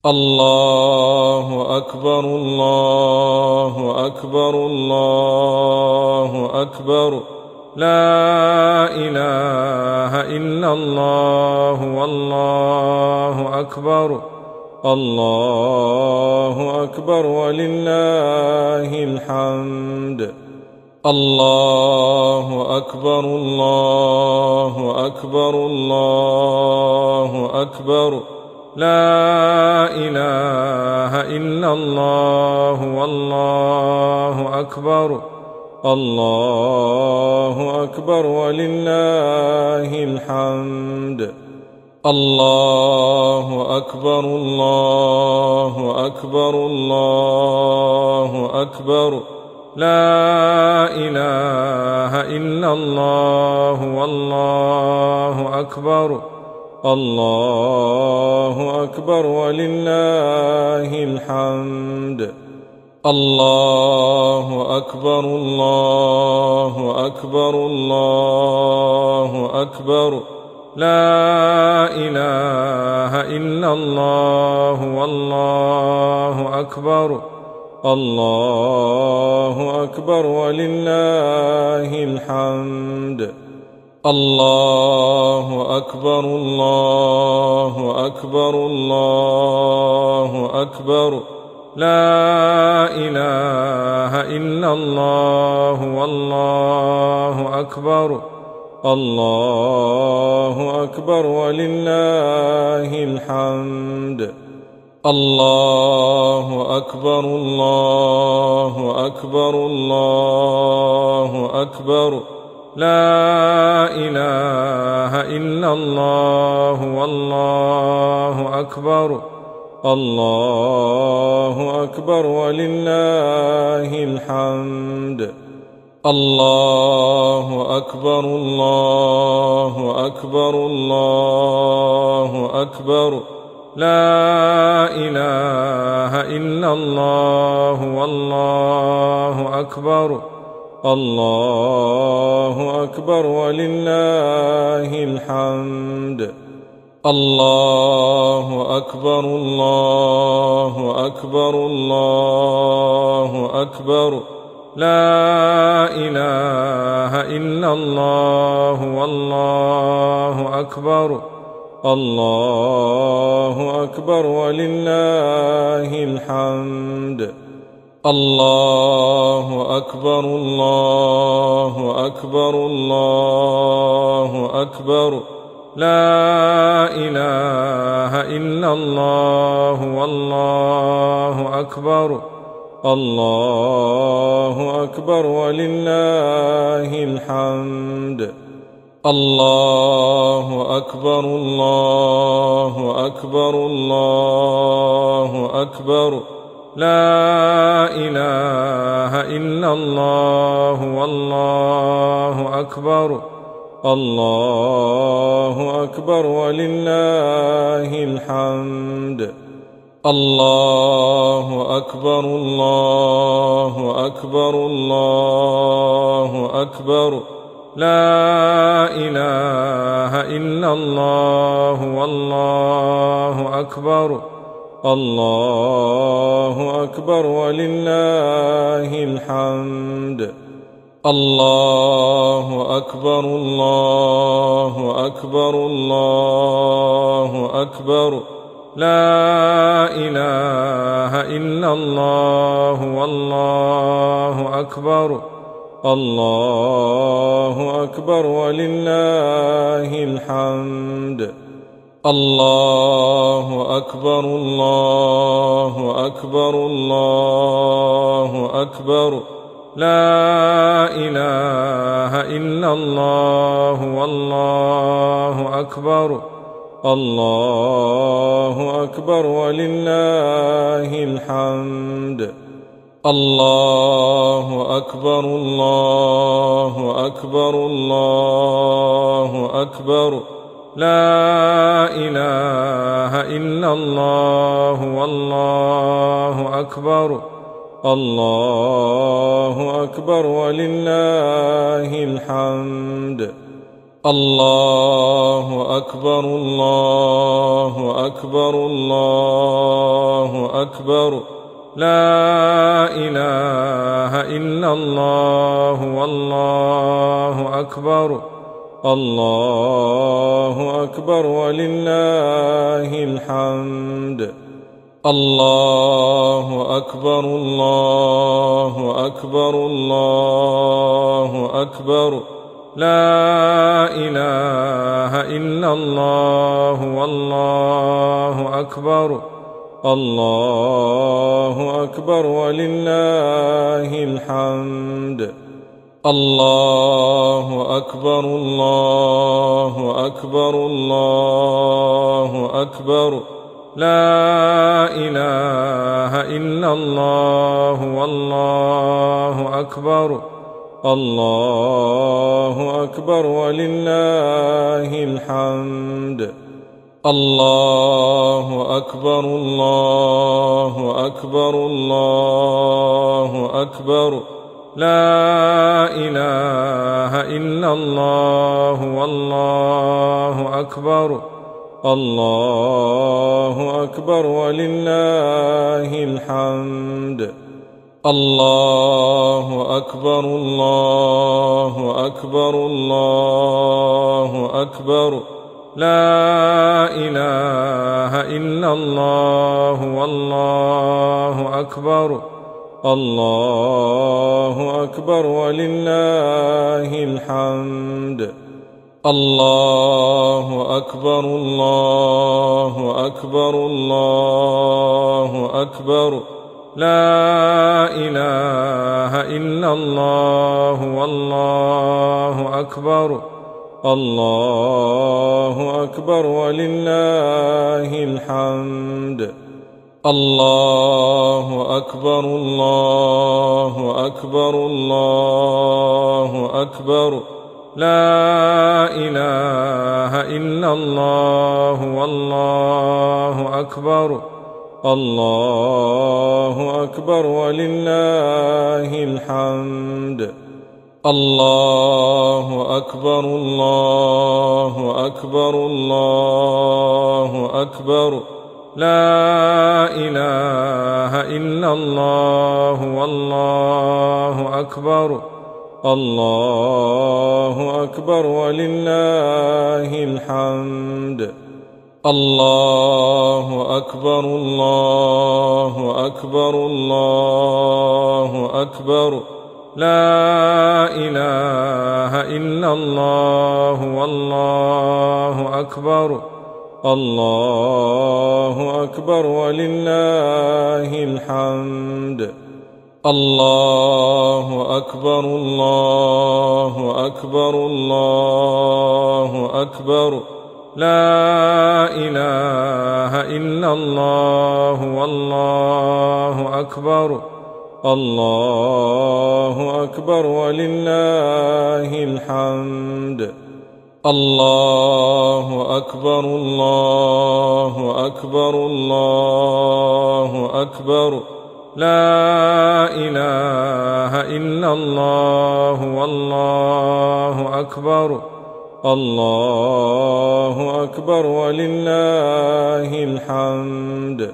الله أكبر الله أكبر الله أكبر لا إله إلا الله والله أكبر الله أكبر ولله الحمد الله أكبر الله أكبر الله أكبر لا إله إلا الله والله أكبر الله أكبر ولله الحمد الله أكبر الله أكبر الله أكبر لا إله إلا الله والله أكبر الله أكبر ولله الحمد الله أكبر الله أكبر الله أكبر لا إله إلا الله والله أكبر الله أكبر ولله الحمد الله أكبر الله أكبر الله أكبر لا إله إلا الله والله أكبر الله أكبر ولله الحمد الله أكبر الله أكبر الله أكبر لا إله إلا الله والله أكبر الله أكبر ولله الحمد الله أكبر الله أكبر الله أكبر لا إله إلا الله والله أكبر الله أكبر ولله الحمد الله أكبر الله أكبر الله أكبر لا إله إلا الله والله أكبر الله أكبر ولله الحمد الله أكبر الله أكبر الله أكبر لا إله إلا الله والله أكبر الله أكبر ولله الحمد الله أكبر الله أكبر الله أكبر لا إله إلا الله والله أكبر الله أكبر ولله الحمد الله أكبر الله أكبر الله أكبر لا إله إلا الله والله أكبر الله أكبر ولله الحمد الله أكبر الله أكبر الله أكبر لا إله إلا الله والله أكبر الله أكبر ولله الحمد الله أكبر الله أكبر الله أكبر لا إله إلا الله والله أكبر الله أكبر ولله الحمد الله أكبر الله أكبر الله أكبر لا إله إلا الله والله أكبر الله أكبر ولله الحمد الله أكبر الله أكبر الله أكبر لا إله إلا الله والله أكبر الله أكبر ولله الحمد الله أكبر الله أكبر الله أكبر لا إله إلا الله والله أكبر الله أكبر ولله الحمد الله أكبر الله أكبر الله أكبر لا إله إلا الله والله أكبر الله أكبر ولله الحمد الله أكبر الله أكبر الله أكبر لا إله إلا الله والله أكبر الله أكبر ولله الحمد الله أكبر الله أكبر الله أكبر لا إله إلا الله والله أكبر الله أكبر ولله الحمد الله أكبر الله أكبر الله أكبر لا إله إلا الله والله أكبر الله أكبر ولله الحمد الله أكبر الله أكبر الله أكبر لا إله إلا الله والله أكبر الله أكبر ولله الحمد الله أكبر الله أكبر الله أكبر لا إله إلا الله والله أكبر الله أكبر ولله الحمد الله أكبر الله أكبر الله أكبر لا إله إلا الله والله أكبر الله أكبر ولله الحمد الله أكبر الله أكبر الله أكبر لا إله إلا الله والله أكبر الله أكبر ولله الحمد الله أكبر الله أكبر الله أكبر لا إله إلا الله والله أكبر الله أكبر ولله الحمد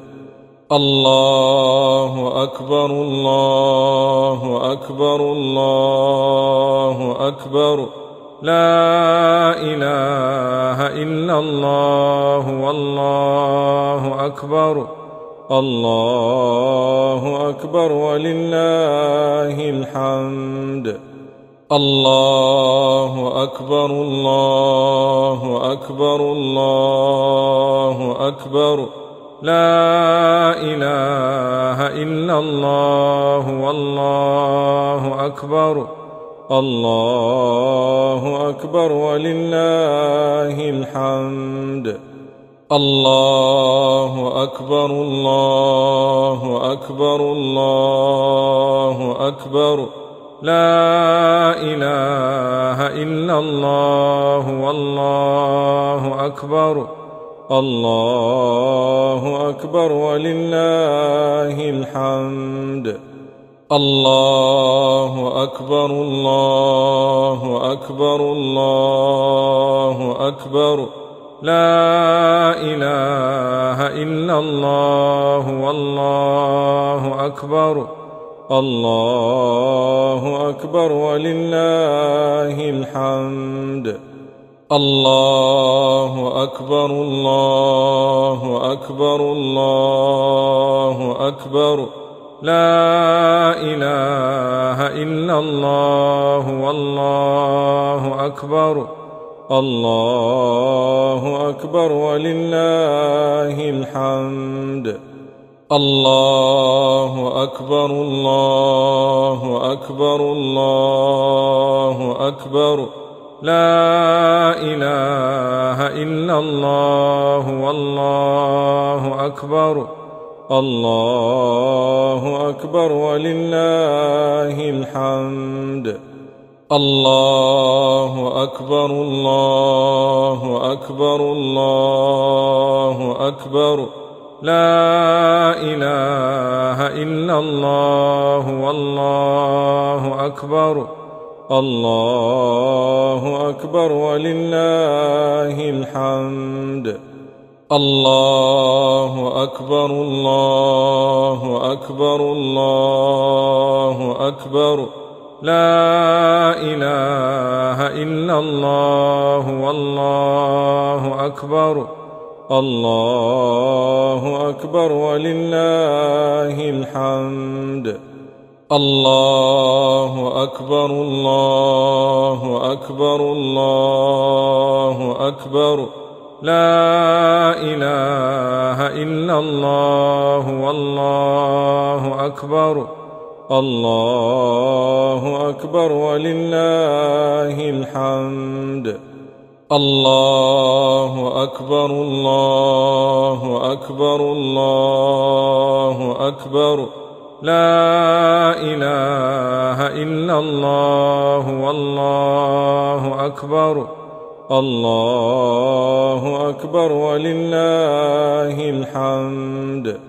الله أكبر الله أكبر الله أكبر لا إله إلا الله والله أكبر الله أكبر ولله الحمد الله أكبر الله أكبر الله أكبر لا إله إلا الله والله أكبر الله أكبر ولله الحمد الله أكبر الله أكبر الله أكبر لا إله إلا الله والله أكبر الله أكبر ولله الحمد الله أكبر الله أكبر الله أكبر لا إله إلا الله والله أكبر. الله أكبر ولله الحمد. الله أكبر الله أكبر الله أكبر. لا إله إلا الله والله أكبر. الله أكبر ولله الحمد. الله أكبر الله أكبر الله أكبر. لا إله إلا الله والله أكبر. الله أكبر ولله الحمد. الله أكبر الله أكبر الله أكبر. لا إله إلا الله والله أكبر. الله أكبر ولله الحمد. الله أكبر الله أكبر الله أكبر. لا إله إلا الله والله أكبر. الله أكبر ولله الحمد. الله أكبر الله أكبر الله أكبر. لا إله إلا الله والله أكبر. الله أكبر ولله الحمد. الله أكبر الله أكبر الله أكبر. لا إله إلا الله والله أكبر. الله أكبر ولله الحمد.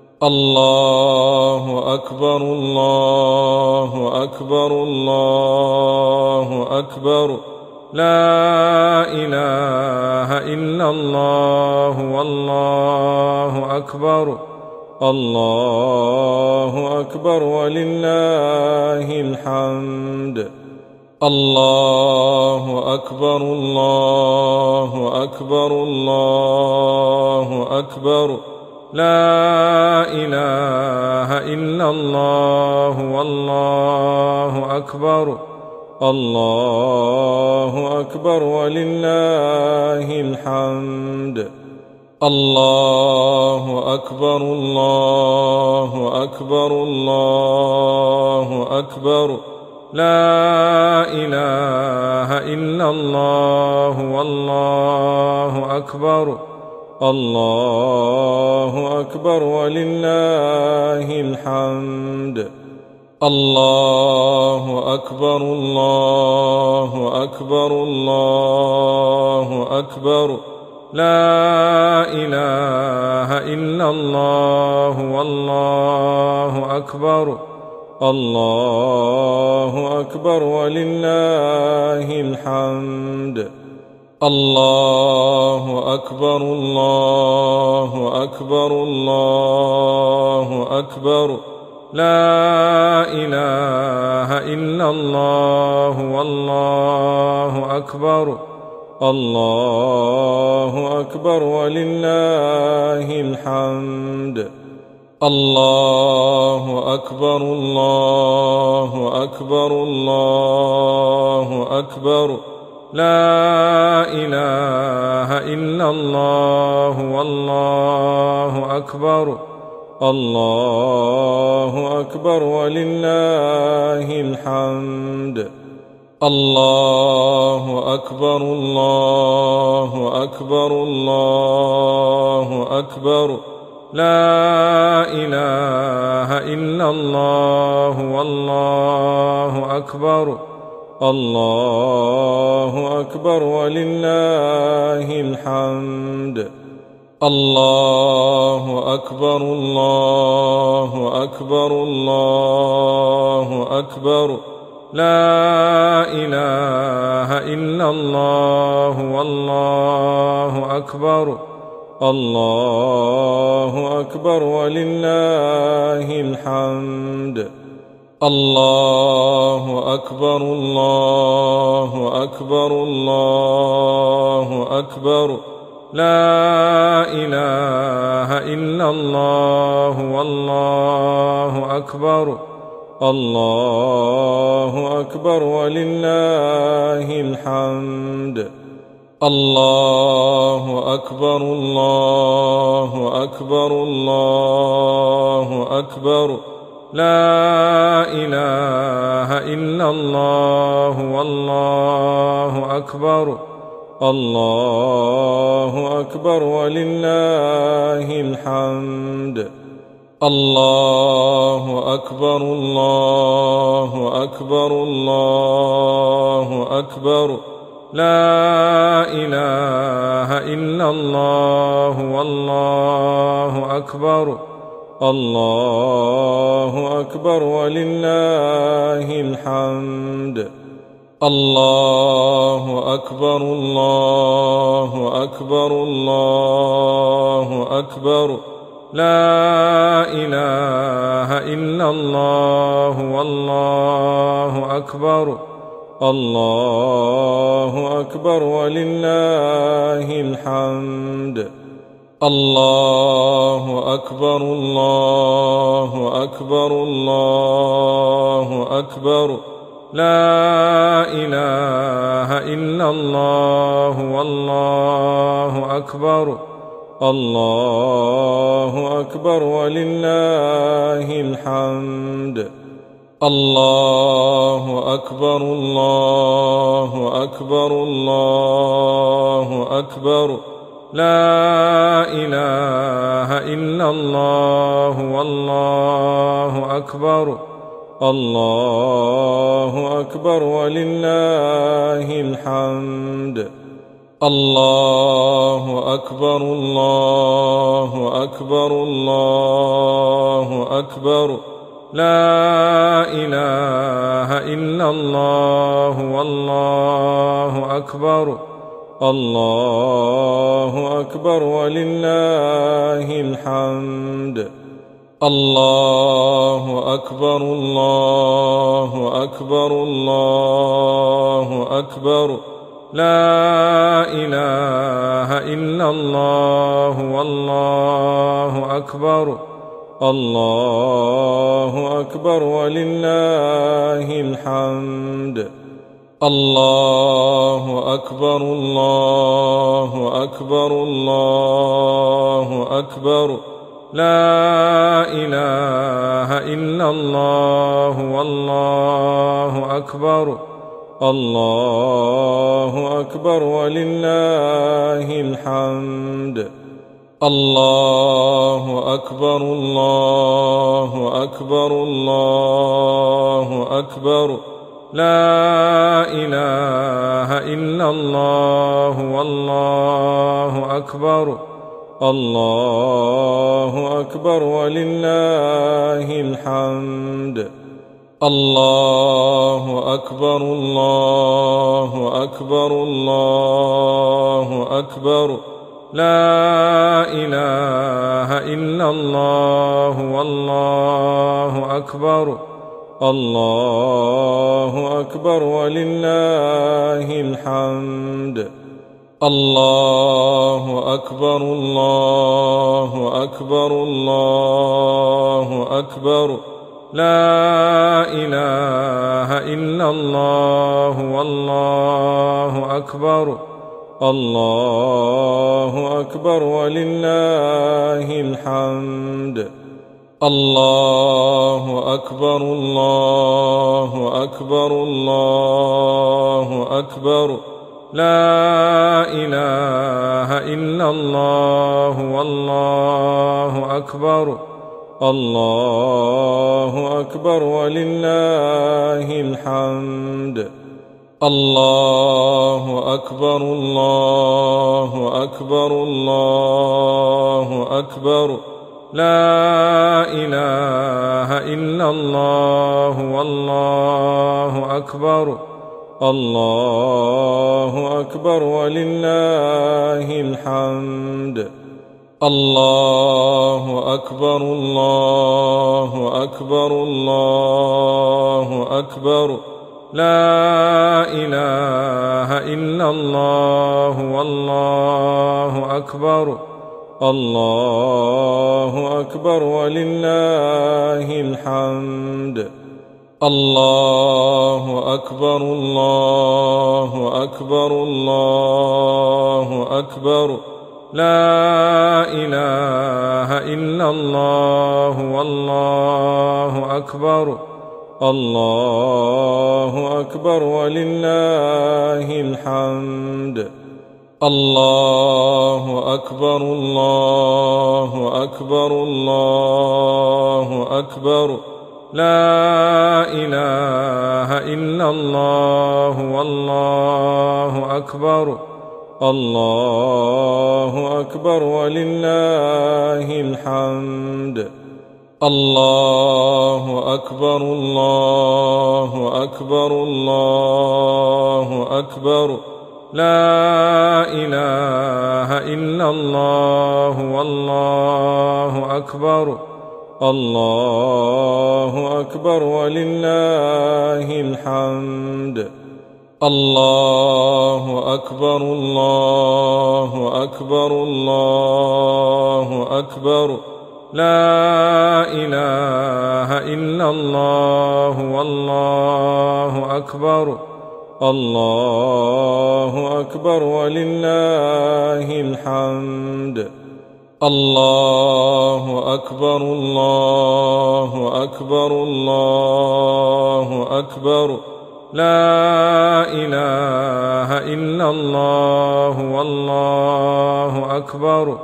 الله أكبر الله أكبر الله أكبر. لا إله إلا الله والله أكبر. الله أكبر ولله الحمد. الله أكبر الله أكبر الله أكبر. لا إله إلا الله والله أكبر. الله أكبر ولله الحمد. الله أكبر الله أكبر الله أكبر. لا إله إلا الله والله أكبر. الله أكبر ولله الحمد. الله أكبر الله أكبر الله أكبر. لا إله إلا الله والله أكبر. الله أكبر ولله الحمد. الله أكبر الله أكبر الله أكبر. لا إله إلا الله والله أكبر. الله أكبر ولله الحمد. الله أكبر الله أكبر الله أكبر. لا إله إلا الله والله أكبر. الله أكبر ولله الحمد. الله أكبر الله أكبر الله أكبر. لا إله إلا الله والله أكبر. الله أكبر ولله الحمد. الله أكبر الله أكبر الله أكبر. لا إله إلا الله والله أكبر. الله أكبر ولله الحمد. الله أكبر الله أكبر الله أكبر. لا إله إلا الله والله أكبر. الله أكبر ولله الحمد. الله أكبر الله أكبر الله أكبر. لا إله إلا الله والله أكبر. الله أكبر ولله الحمد. الله أكبر الله أكبر الله أكبر. لا إله إلا الله والله أكبر. الله أكبر ولله الحمد. الله أكبر الله أكبر الله أكبر. لا إله إلا الله والله أكبر. الله أكبر ولله الحمد. الله أكبر الله أكبر الله أكبر. لا إله إلا الله والله أكبر. الله أكبر ولله الحمد. الله أكبر الله أكبر الله أكبر. لا إله إلا الله والله أكبر. الله أكبر ولله الحمد. الله أكبر الله أكبر الله أكبر. لا إله إلا الله والله أكبر. الله أكبر ولله الحمد. الله أكبر الله أكبر الله أكبر. لا إله إلا الله والله أكبر. الله أكبر ولله الحمد. الله أكبر الله أكبر الله أكبر. لا إله إلا الله والله أكبر. الله أكبر ولله الحمد. الله أكبر الله أكبر الله أكبر. لا إله إلا الله والله أكبر. الله أكبر ولله الحمد. الله أكبر الله أكبر الله أكبر. لا إله إلا الله والله أكبر. الله أكبر ولله الحمد. الله أكبر الله أكبر الله أكبر. لا إله إلا الله والله أكبر. الله أكبر ولله الحمد. الله أكبر الله أكبر الله أكبر. لا إله إلا الله والله أكبر. الله أكبر ولله الحمد. الله أكبر الله أكبر الله أكبر. لا إله إلا الله والله أكبر. الله أكبر ولله الحمد. الله أكبر الله أكبر الله أكبر. لا إله إلا الله والله أكبر. الله أكبر ولله الحمد. الله أكبر الله أكبر الله أكبر. لا إله إلا الله والله أكبر. الله أكبر ولله الحمد. الله أكبر الله أكبر الله أكبر. لا إله إلا الله والله أكبر. الله أكبر ولله الحمد. الله أكبر الله أكبر الله أكبر. لا إله إلا الله والله أكبر. الله أكبر ولله الحمد. الله أكبر الله أكبر الله أكبر. لا إله إلا الله والله أكبر. الله أكبر ولله الحمد. الله أكبر الله أكبر الله أكبر. لا إله إلا الله والله أكبر.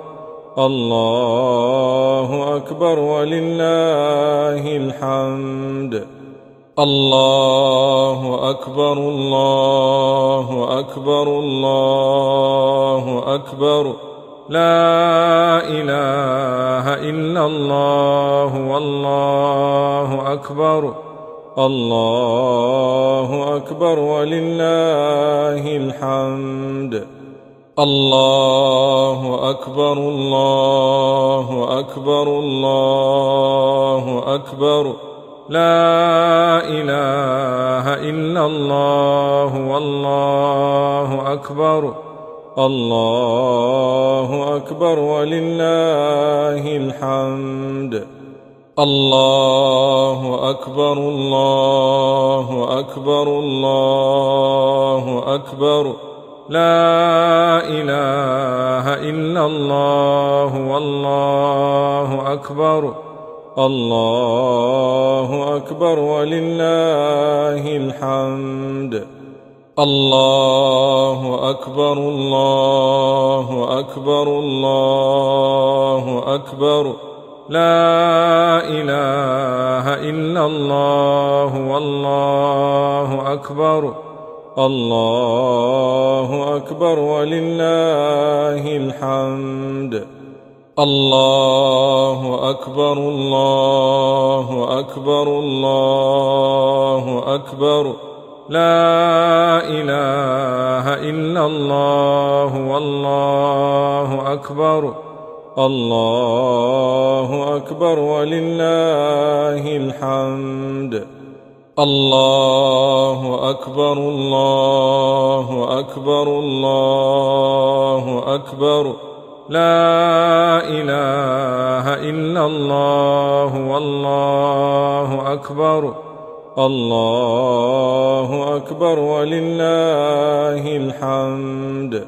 الله أكبر ولله الحمد. الله أكبر الله أكبر الله أكبر. لا إله إلا الله والله أكبر. الله أكبر ولله الحمد. الله أكبر الله أكبر الله أكبر. لا إله إلا الله والله أكبر. الله أكبر ولله الحمد. الله أكبر الله أكبر الله أكبر. لا إله إلا الله والله أكبر. الله أكبر ولله الحمد. الله أكبر الله أكبر الله أكبر. لا إله إلا الله والله أكبر. الله أكبر ولله الحمد. الله أكبر الله أكبر الله أكبر. لا إله إلا الله والله أكبر. الله أكبر ولله الحمد. الله أكبر الله أكبر الله أكبر. لا إله إلا الله والله أكبر. الله أكبر ولله الحمد.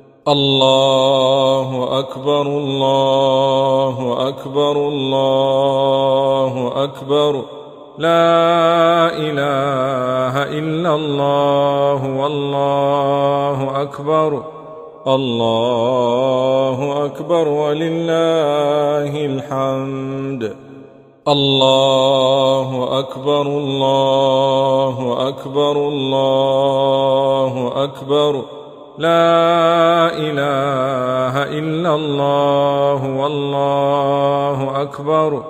الله أكبر الله أكبر الله أكبر. لا إله إلا الله والله أكبر. الله أكبر ولله الحمد. الله أكبر الله أكبر الله أكبر. لا إله إلا الله والله أكبر.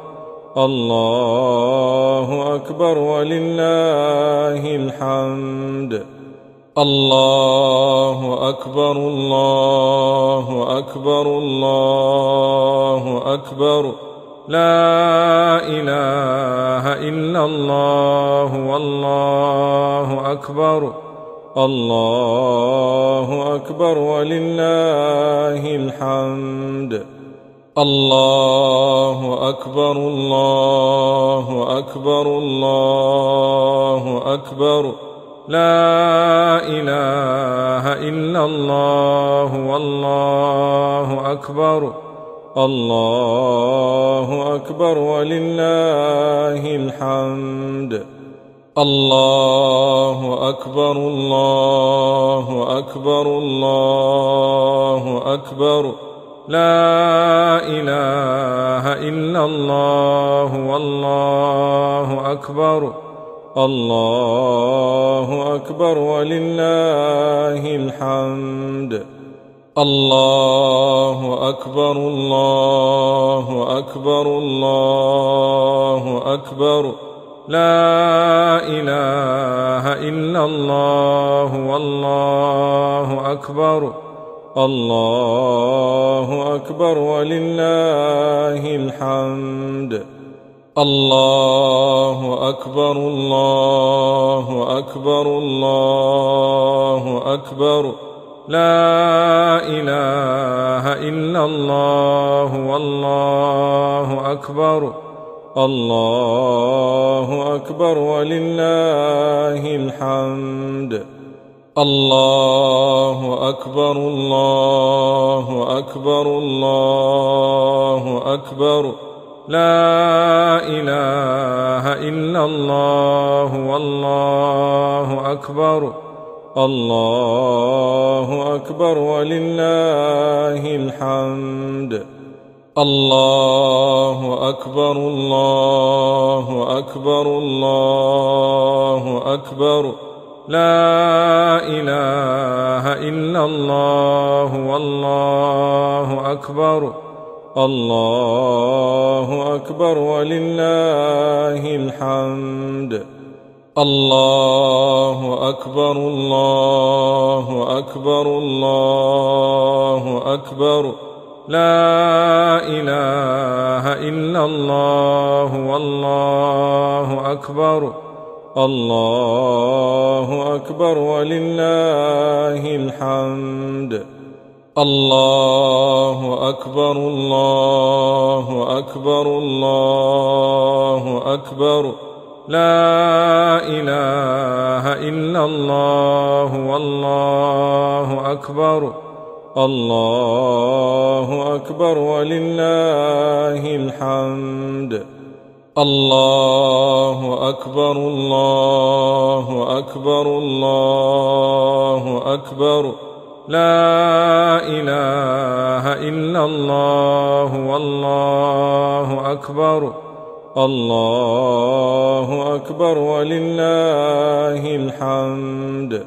الله أكبر ولله الحمد. الله أكبر الله أكبر الله أكبر. لا إله إلا الله والله أكبر. الله أكبر ولله الحمد. الله أكبر الله أكبر الله أكبر. لا إله إلا الله والله أكبر. الله أكبر ولله الحمد. الله أكبر الله أكبر الله أكبر. لا إله إلا الله والله أكبر. الله أكبر ولله الحمد. الله أكبر الله أكبر الله أكبر. لا إله إلا الله والله أكبر. الله أكبر ولله الحمد. الله أكبر الله أكبر الله أكبر. لا إله إلا الله والله أكبر. الله أكبر ولله الحمد. الله أكبر الله أكبر الله أكبر. لا إله إلا الله والله أكبر. الله أكبر ولله الحمد. الله أكبر الله أكبر الله أكبر. لا إله إلا الله والله أكبر. الله أكبر ولله الحمد. الله أكبر الله أكبر الله أكبر. لا إله إلا الله والله أكبر. الله أكبر ولله الحمد. الله أكبر الله أكبر الله أكبر. لا إله إلا الله والله أكبر. الله أكبر ولله الحمد. الله أكبر الله أكبر الله أكبر. لا إله إلا الله والله أكبر. الله أكبر ولله الحمد.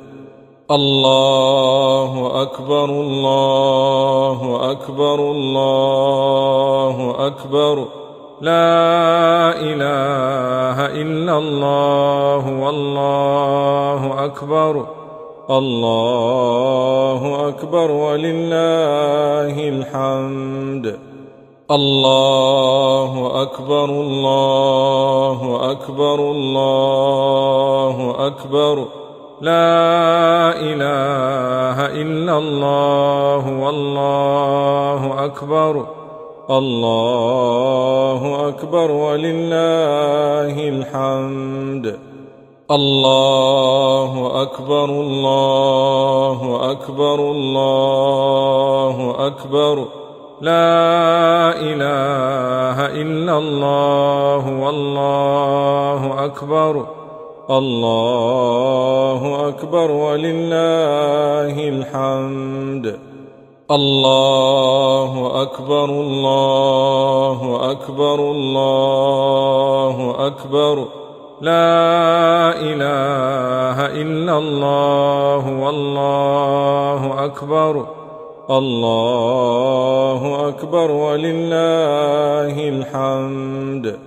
الله أكبر الله أكبر الله أكبر. لا إله إلا الله والله أكبر. الله أكبر ولله الحمد. الله أكبر الله أكبر الله أكبر. لا إله إلا الله والله أكبر. الله أكبر ولله الحمد. الله أكبر الله أكبر الله أكبر. لا إله إلا الله والله أكبر. الله أكبر ولله الحمد. الله أكبر الله أكبر الله أكبر. لا إله إلا الله والله أكبر الله أكبر ولله الحمد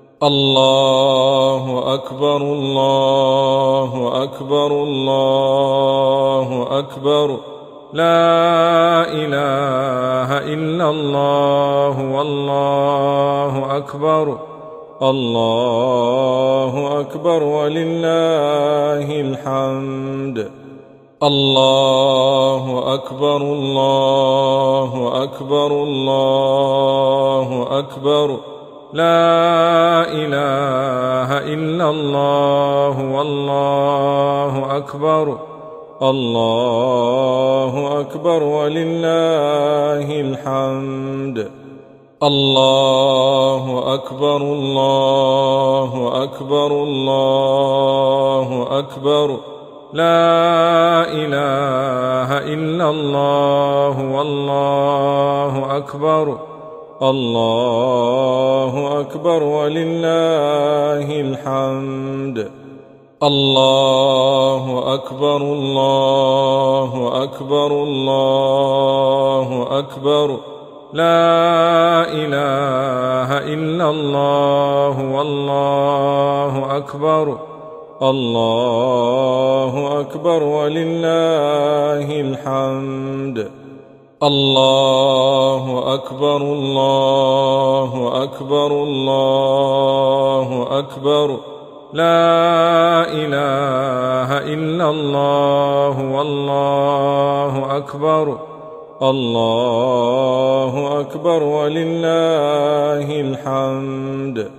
الله أكبر الله أكبر الله أكبر لا إله إلا الله والله أكبر الله أكبر ولله الحمد الله أكبر الله أكبر الله أكبر لا إله إلا الله والله أكبر الله أكبر ولله الحمد الله أكبر الله أكبر الله أكبر لا إله إلا الله والله أكبر الله أكبر ولله الحمد الله أكبر الله أكبر الله أكبر لا إله إلا الله والله أكبر الله أكبر ولله الحمد الله أكبر الله أكبر الله أكبر لا إله إلا الله والله أكبر الله أكبر ولله الحمد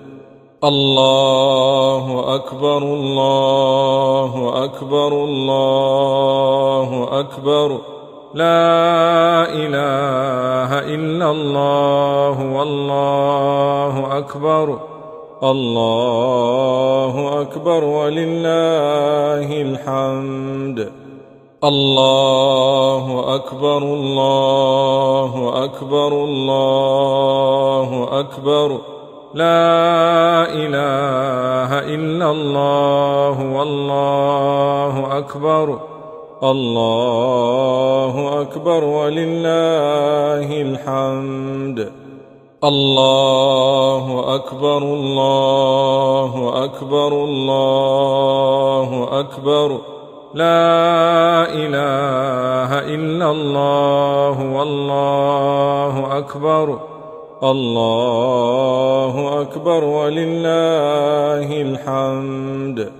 الله أكبر الله أكبر الله أكبر لا إله إلا الله والله أكبر الله أكبر ولله الحمد الله أكبر الله أكبر الله أكبر لا إله إلا الله والله أكبر الله أكبر ولله الحمد الله أكبر الله أكبر الله أكبر لا إله إلا الله والله أكبر الله أكبر ولله الحمد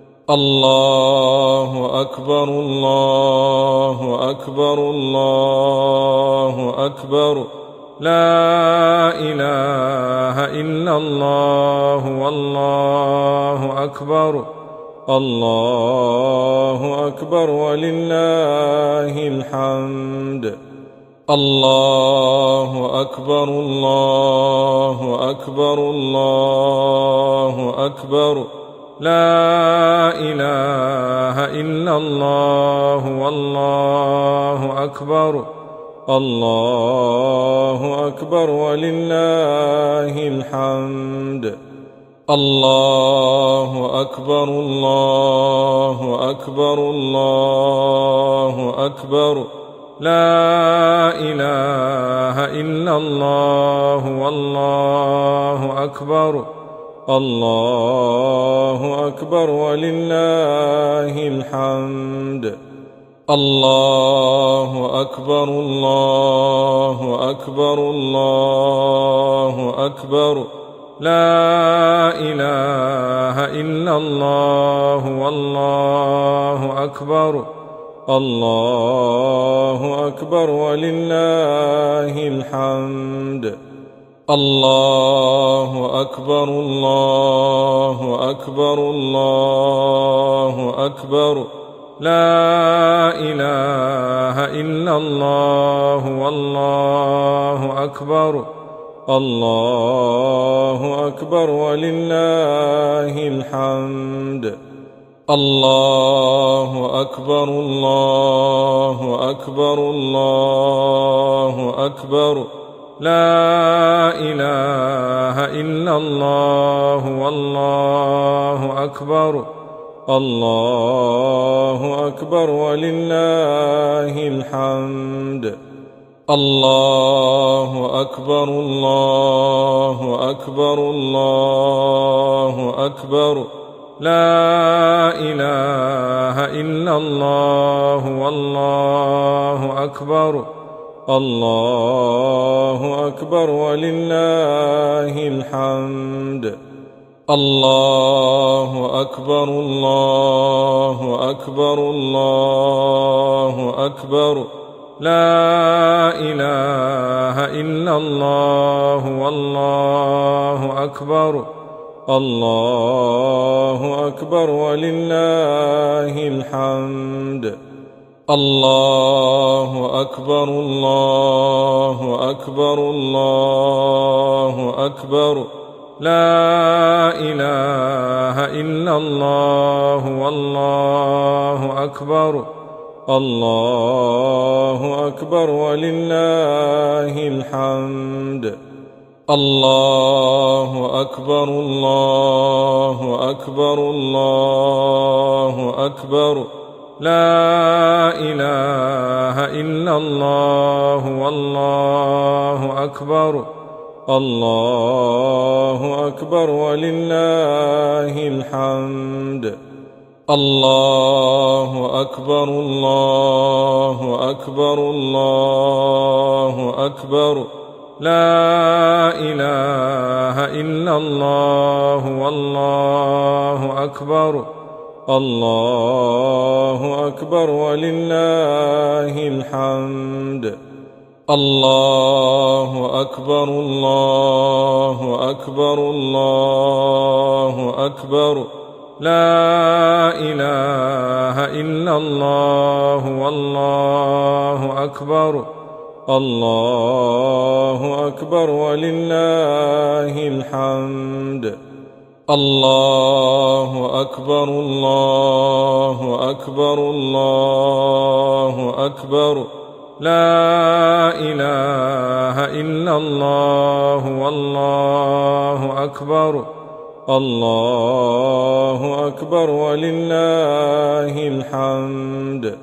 الله أكبر الله أكبر الله أكبر لا إله إلا الله والله أكبر الله أكبر ولله الحمد الله أكبر الله أكبر الله أكبر لا إله إلا الله والله أكبر الله أكبر ولله الحمد الله أكبر الله أكبر الله أكبر لا إله إلا الله والله أكبر الله أكبر ولله الحمد الله أكبر الله أكبر الله أكبر لا إله إلا الله والله أكبر الله أكبر ولله الحمد الله أكبر الله أكبر الله أكبر لا إله إلا الله والله أكبر الله أكبر ولله الحمد الله أكبر الله أكبر الله أكبر لا إله إلا الله والله أكبر الله أكبر ولله الحمد. الله أكبر الله أكبر الله أكبر. لا إله إلا الله والله أكبر. الله أكبر ولله الحمد. الله أكبر الله أكبر الله أكبر. لا إله إلا الله والله أكبر. الله أكبر ولله الحمد. الله أكبر الله أكبر الله أكبر. لا إله إلا الله والله أكبر. الله أكبر ولله الحمد. الله أكبر الله أكبر الله أكبر. لا إله إلا الله والله أكبر. الله أكبر ولله الحمد. الله أكبر الله أكبر الله أكبر. لا إله إلا الله والله أكبر. الله أكبر ولله الحمد. الله أكبر الله أكبر الله أكبر. لا إله إلا الله والله أكبر. الله أكبر ولله الحمد. الله أكبر الله أكبر الله أكبر. لا إله إلا الله والله أكبر. الله أكبر ولله الحمد.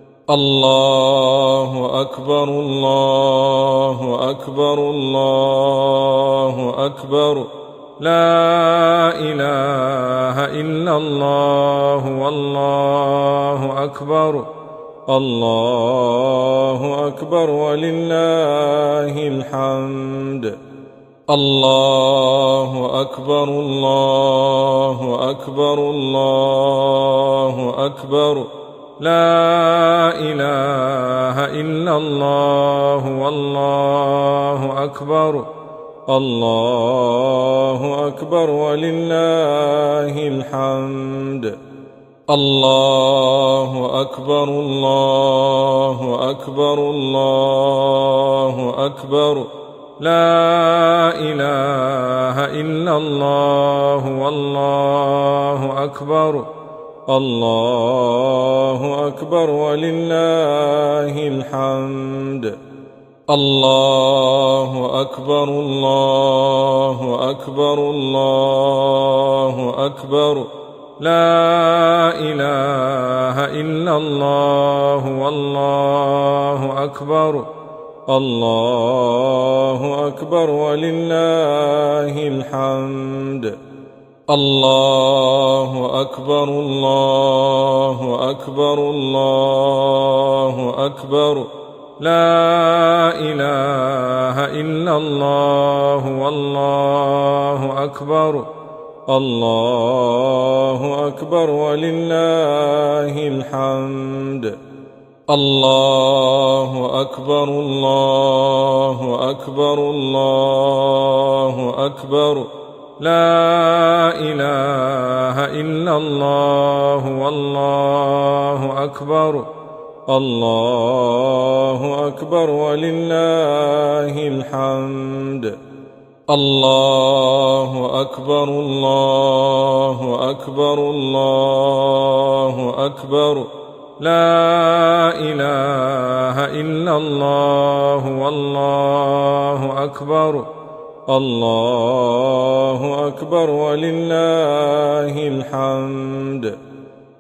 الله أكبر الله أكبر الله أكبر. لا إله إلا الله والله أكبر. الله أكبر ولله الحمد. الله أكبر الله أكبر الله أكبر. لا إله إلا الله والله أكبر. الله أكبر ولله الحمد. الله أكبر الله أكبر الله أكبر. لا إله إلا الله والله أكبر. الله أكبر ولله الحمد. الله أكبر الله أكبر الله أكبر. لا إله إلا الله والله أكبر. الله أكبر ولله الحمد. الله أكبر الله أكبر الله أكبر. لا إله إلا الله والله أكبر. الله أكبر ولله الحمد. الله أكبر الله أكبر الله أكبر. لا إله إلا الله والله أكبر. الله أكبر ولله الحمد. الله أكبر الله أكبر الله أكبر. لا إله إلا الله والله أكبر. الله أكبر ولله الحمد.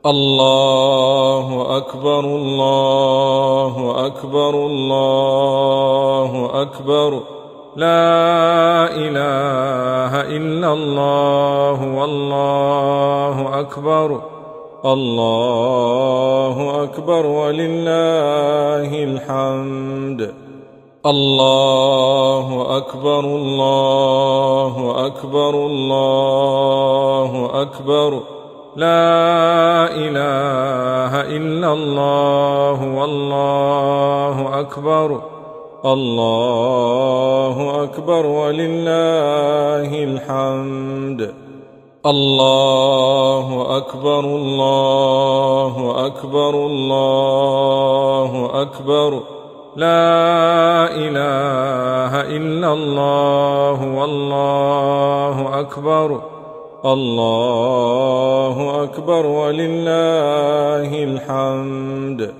الله أكبر الله أكبر الله أكبر لا إله إلا الله والله أكبر الله أكبر ولله الحمد. الله أكبر الله أكبر الله أكبر لا إله إلا الله والله أكبر الله أكبر ولله الحمد الله أكبر الله أكبر الله أكبر لا إله إلا الله والله أكبر الله أكبر ولله الحمد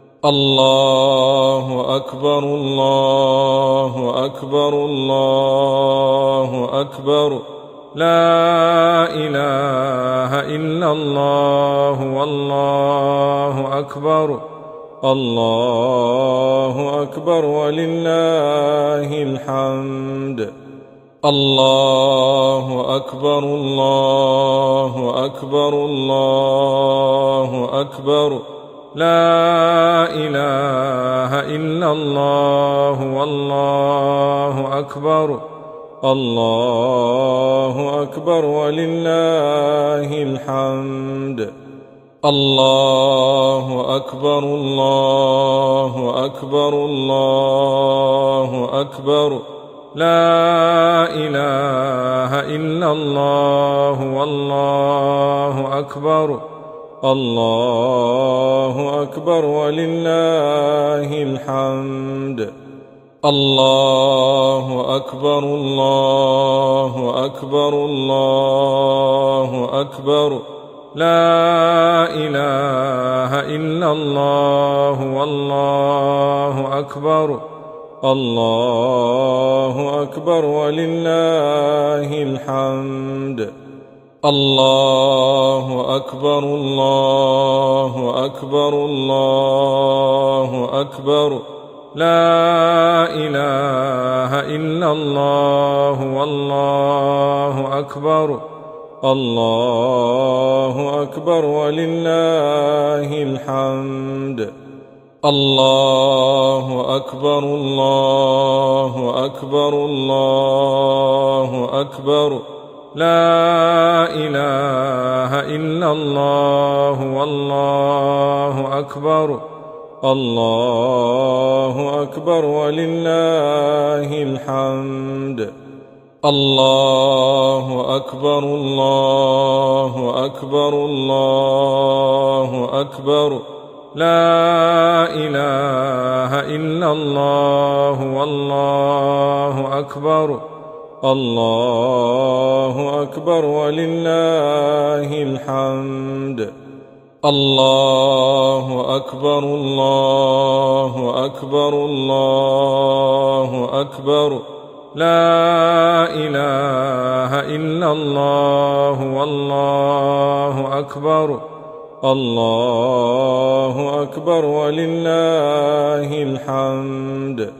الله أكبر الله أكبر الله أكبر لا إله إلا الله والله أكبر الله أكبر ولله الحمد الله أكبر الله أكبر الله أكبر لا إله إلا الله والله أكبر الله أكبر ولله الحمد الله أكبر الله أكبر الله أكبر لا إله إلا الله والله أكبر الله أكبر ولله الحمد الله أكبر الله أكبر الله أكبر لا إله إلا الله والله أكبر الله أكبر ولله الحمد الله أكبر الله أكبر الله أكبر لا إله إلا الله والله أكبر الله أكبر ولله الحمد الله أكبر الله أكبر الله أكبر لا إله إلا الله والله أكبر الله أكبر ولله الحمد الله أكبر الله أكبر الله أكبر لا إله إلا الله والله أكبر الله أكبر ولله الحمد الله أكبر الله أكبر الله أكبر لا إله إلا الله والله أكبر الله أكبر ولله الحمد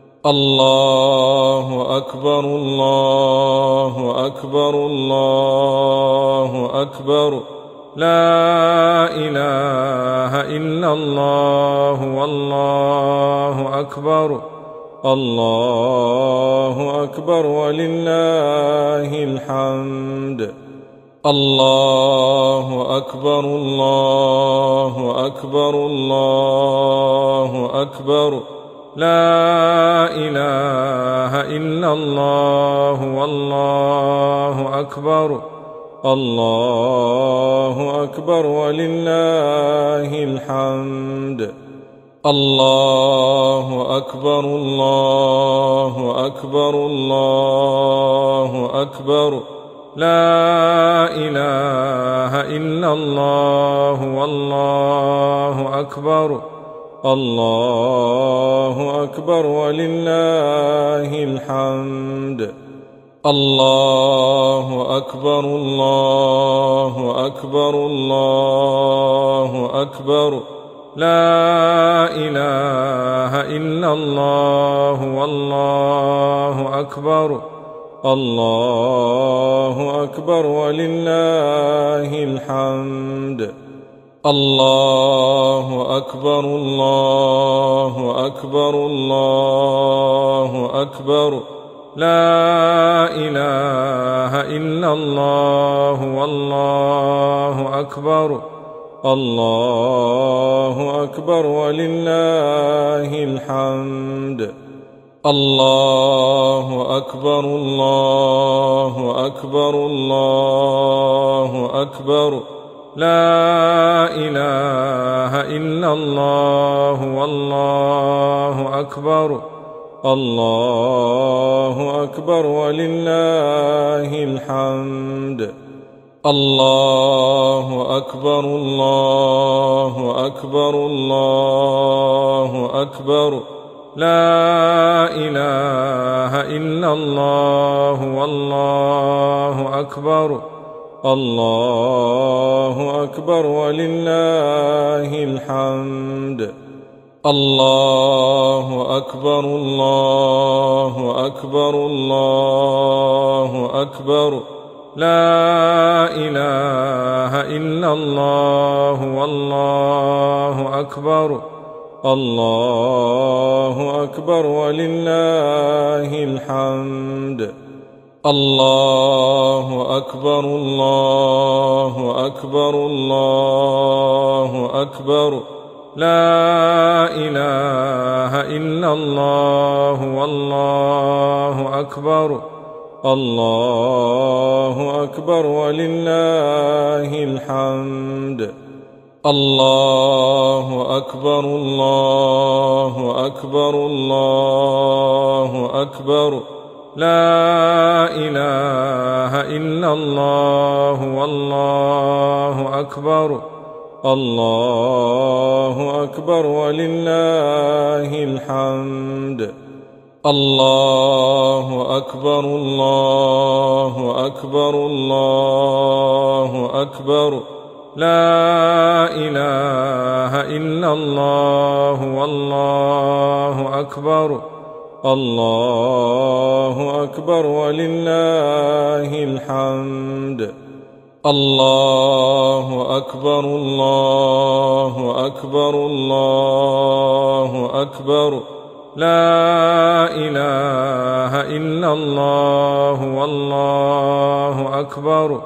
الله أكبر الله أكبر الله أكبر لا إله إلا الله والله أكبر الله أكبر ولله الحمد الله أكبر الله أكبر الله أكبر لا إله إلا الله والله أكبر الله أكبر ولله الحمد الله أكبر الله أكبر الله أكبر لا إله إلا الله والله أكبر الله أكبر ولله الحمد الله أكبر الله أكبر الله أكبر لا إله إلا الله والله أكبر الله أكبر ولله الحمد الله أكبر الله أكبر الله أكبر لا إله إلا الله والله أكبر الله أكبر ولله الحمد الله أكبر الله أكبر الله أكبر لا إله إلا الله والله أكبر الله أكبر ولله الحمد الله أكبر الله أكبر الله أكبر لا إله إلا الله والله أكبر الله أكبر ولله الحمد الله أكبر الله أكبر الله أكبر لا إله إلا الله والله أكبر الله أكبر ولله الحمد الله أكبر الله أكبر الله أكبر لا إله إلا الله والله أكبر الله أكبر ولله الحمد الله أكبر الله أكبر الله أكبر لا إله إلا الله والله أكبر الله أكبر ولله الحمد الله أكبر الله أكبر الله أكبر لا إله إلا الله والله أكبر الله أكبر ولله الحمد الله أكبر الله أكبر الله أكبر لا إله إلا الله والله أكبر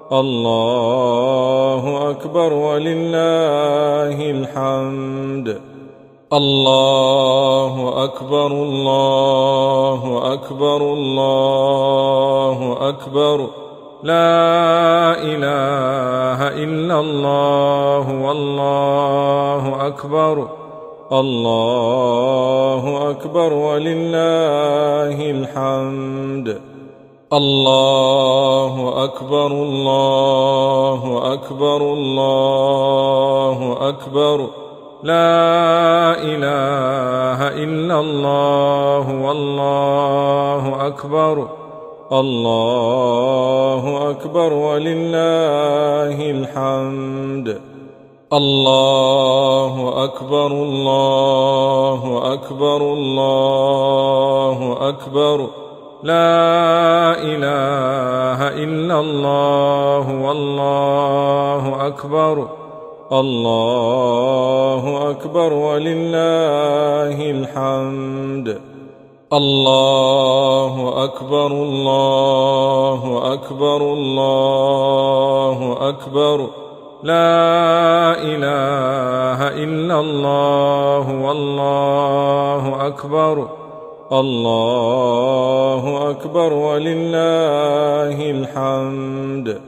الله أكبر ولله الحمد الله أكبر الله أكبر الله أكبر لا إله إلا الله والله أكبر الله أكبر ولله الحمد الله أكبر الله أكبر الله أكبر لا إله إلا الله والله أكبر الله أكبر ولله الحمد الله أكبر الله أكبر الله أكبر لا إله إلا الله والله أكبر الله أكبر ولله الحمد الله أكبر الله أكبر الله أكبر لا إله إلا الله والله أكبر الله أكبر ولله الحمد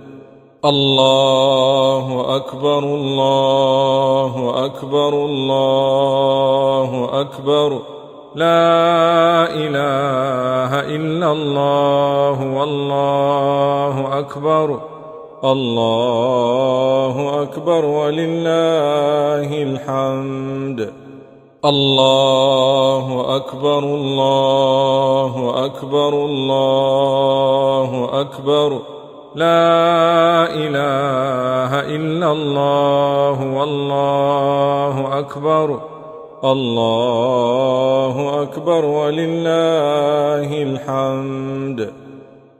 الله أكبر الله أكبر الله أكبر لا إله إلا الله والله أكبر الله أكبر ولله الحمد الله أكبر الله أكبر الله أكبر لا إله إلا الله والله أكبر الله أكبر ولله الحمد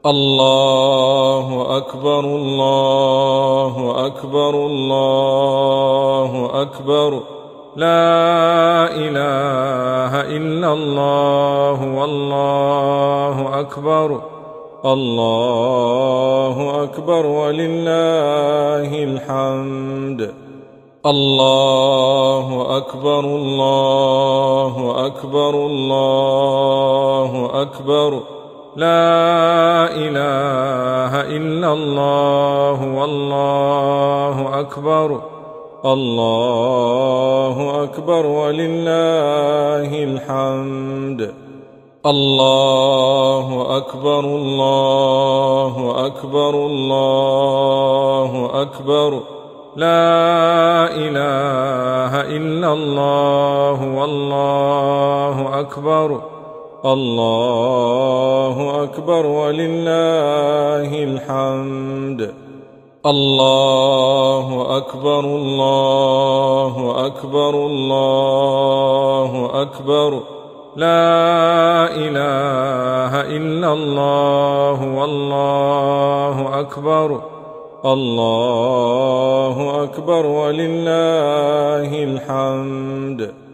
الله أكبر الله أكبر الله أكبر لا إله إلا الله والله أكبر الله أكبر ولله الحمد. الله أكبر الله أكبر الله أكبر لا إله إلا الله والله أكبر الله أكبر ولله الحمد الله أكبر الله أكبر الله أكبر لا إله إلا الله والله أكبر الله أكبر ولله الحمد الله أكبر الله أكبر الله أكبر لا إله إلا الله والله أكبر الله أكبر ولله الحمد